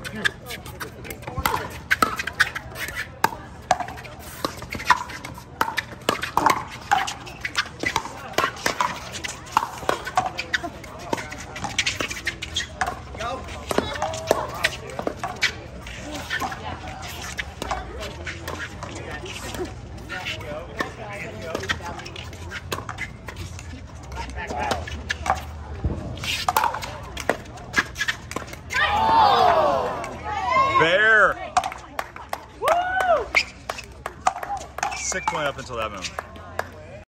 Bear! Woo! 6 point up until that moment.